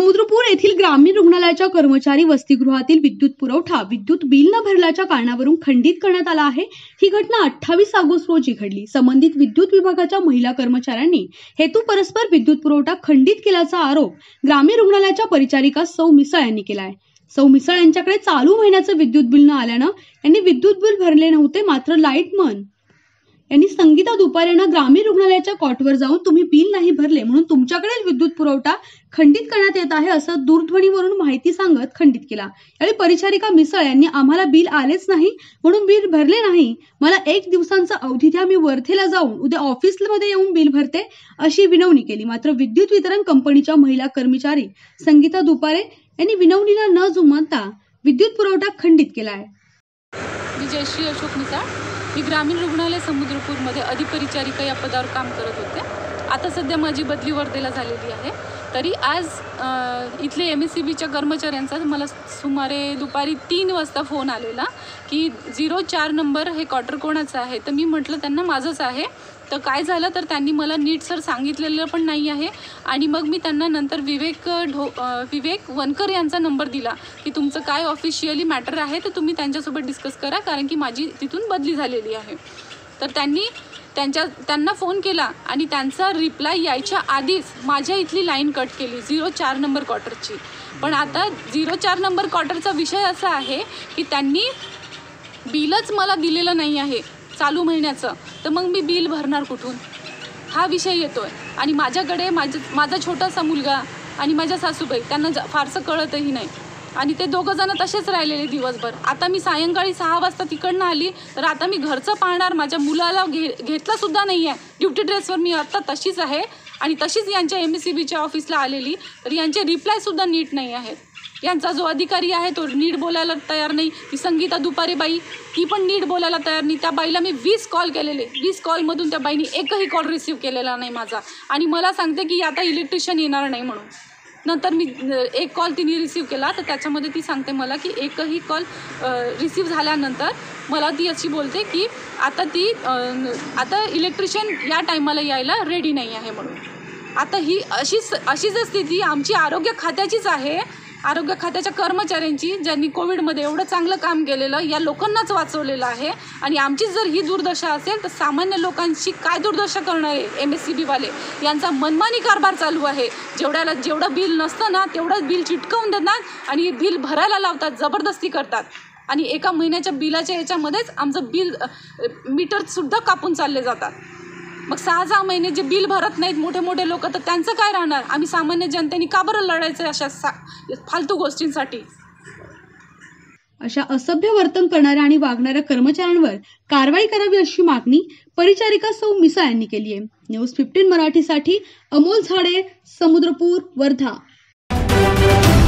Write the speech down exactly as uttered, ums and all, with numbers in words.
समुद्रपूर येथील ग्रामीण रुग्णालयाच्या कर्मचारी वसतिगृहातील विद्युत पुरवठा विद्युत बिल न भरल्याच्या कारणावरून खंडित करण्यात आला आहे। ही घटना अठ्ठावीस ऑगस्ट रोजी घडली। संबंधित विद्युत विभागाच्या महिला कर्मचाऱ्यांनी हेतू परस्पर विद्युत पुरवठा खंडित केल्याचा आरोप ग्रामीण रुग्णालयाच्या परिचारिका सौ मिसळ यांनी केला आहे। सौ मिसळ यांच्याकडे चालू महिन्याचे विद्युत बिल न आल्यानं यांनी विद्युत बिल भरले नव्हते। मात्र लाईटमन यांनी संगीता दुपारे यांना ग्रामीण रुग्णालयाच्या कॉटवर जाऊन तुम्ही बिल नाही भरले म्हणून तुमच्याकडे विद्युत पुरवठा खंडित करण्यात येत आहे असं दूरध्वनीवरून माहिती सांगत खंडित केला। यावेळी परिचारिका मिसळ यांनी आम्हाला बिल आलेच नाही म्हणून बिल भरले नाही, मला एक दिवसांचा अवधी द्या, मी वर्धेला जाऊन उद्या ऑफिसमध्ये येऊन बिल भरते अशी विनवणी केली। मात्र विद्युत वितरण कंपनीच्या महिला कर्मचारी संगीता दुपारे यांनी विनवणीला न जुमानता विद्युत पुरवठा खंडित केला आहे। जयश्री अशोक मिसाळ, मी ग्रामीण रुग्णालय समुद्रपूरमध्ये अधिपरिचारिका या पदावर काम करत होते। आता सध्या माझी बदली वर्धेला झालेली आहे। तरी आज इथले एम एस सी बीच्या कर्मचाऱ्यांचा मला सुमारे दुपारी तीन वाजता फोन आलेला की झिरो चार नंबर हे क्वार्टर कोणाचं आहे। तर मी म्हटलं त्यांना माझंच आहे। तर काय झालं तर त्यांनी मला नीट सर सांगितलेलं पण नाही आहे आणि मग मी त्यांना नंतर विवेक ढो विवेक वनकर यांचा नंबर दिला की तुमचं काय ऑफिशियली मॅटर आहे तर तुम्ही त्यांच्यासोबत डिस्कस करा, कारण की माझी तिथून बदली झालेली आहे। तर त्यांनी त्यांच्या त्यांना फोन केला आणि त्यांचा रिप्लाय यायच्या आधीच माझ्या इथली लाईन कट केली झिरो चार नंबर क्वार्टरची। पण आता झिरो चार नंबर क्वार्टरचा विषय असा आहे की त्यांनी बिलच मला दिलेलं नाही आहे चालू महिन्याचं, तर मग मी बिल भरणार कुठून हा विषय येतोय। आणि माझ्याकडे माझा माझा छोटासा मुलगा आणि माझ्या सासूबाई त्यांना फारसं कळतही नाही आणि ते दोघं जण तसेच राहिलेले दिवसभर। आता मी सायंकाळी सहा वाजता तिकडनं आली तर आता मी घरचं पाहणार, माझ्या मुलाला घे घेतला सुद्धा नाही आहे। ड्युटी ड्रेसवर मी आत्ता तशीच आहे आणि तशीच यांच्या एम एस सी बीच्या ऑफिसला आलेली, तर यांचे रिप्लायसुद्धा नीट नाही आहेत। यांचा जो अधिकारी आहे तो नीट बोलायला तयार नाही। ती संगीता दुपारे बाई ती पण नीट बोलायला तयार नाही। त्या बाईला मी वीस कॉल केलेले, वीस कॉलमधून त्या बाईने एकही कॉल रिसीव केलेला नाही माझा आणि मला सांगते की आता इलेक्ट्रिशियन येणार नाही म्हणून। नंतर मी एक कॉल तिने रिसीव केला तर त्याच्यामध्ये ती सांगते मला की एकही कॉल रिसीव झाल्यानंतर मला ती अशी बोलते की आता ती आता इलेक्ट्रिशियन या टायमाला यायला रेडी नाही आहे म्हणून। आता ही अशीच अशीच स्थिती आमची आरोग्य खात्याचीच आहे, आरोग्य खात्याच्या कर्मचाऱ्यांची, ज्यांनी कोविडमध्ये एवढं चांगलं काम केलेलं, या लोकांनाच वाचवलेलं आहे। आणि आमचीच जर ही दुर्दशा असेल तर सामान्य लोकांची काय दुर्दशा करणार आहे एम एस सी बीवाले? यांचा मनमानी कारभार चालू आहे। जेवढ्याला जेवढं बिल नसतं ना तेवढं बिल चिटकवून देतात आणि बिल भरायला लावतात, जबरदस्ती करतात आणि एका महिन्याच्या बिलाच्या याच्यामध्येच आमचं बिल मीटरसुद्धा कापून चालले जातात। मग सहा सहा महिने जे बिल भरत नाहीत मोठे मोठे लोक, तर त्यांचं काय राहणार? आम्ही सामान्य जनतेने का बरं लढायचं अशा फालतू गोष्टींसाठी? अशा असभ्य वर्तन करणाऱ्या आणि वागणाऱ्या कर्मचाऱ्यांवर कारवाई करावी अशी मागणी परिचारिका सौ मिसळ यांनी केली आहे। न्यूज फिफ्टीन मराठीसाठी अमोल झाडे, समुद्रपूर, वर्धा।